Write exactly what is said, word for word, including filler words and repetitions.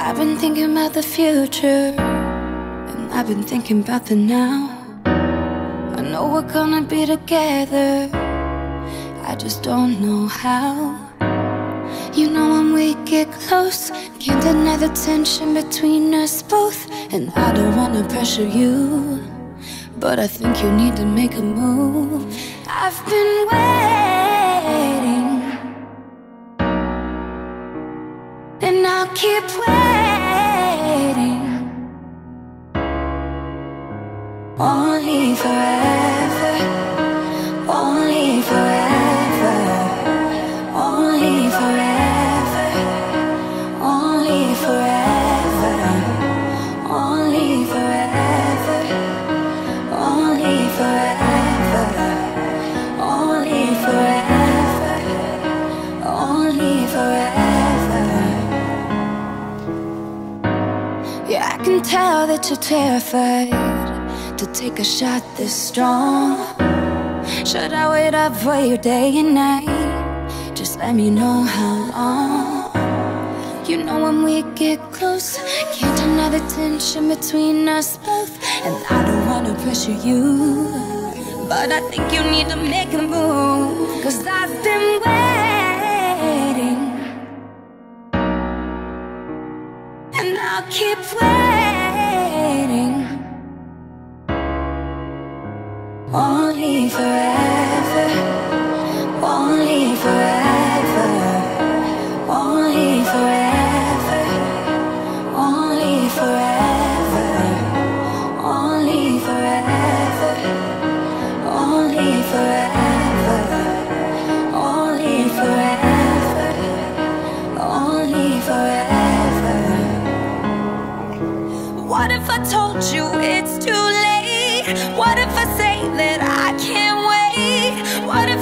I've been thinking about the future, and I've been thinking about the now. I know we're gonna be together, I just don't know how. You know when we get close, can't deny the tension between us both. And I don't wanna pressure you, but I think you need to make a move. I've been waiting, and I'll keep waiting, only forever, only forever, only forever, only forever, only forever, only forever, only forever, only forever. Yeah, I can tell that you're terrified to take a shot this strong. Should I wait up for you day and night? Just let me know how long. You know when we get close, can't deny the tension between us both. And I don't wanna pressure you, but I think you need to make a move. Cause I've been waiting, and I'll keep waiting, only forever, only forever, only forever, only forever, only forever, only forever, only forever, only forever. What if I told you it's too late? What if I say that I can't wait? What if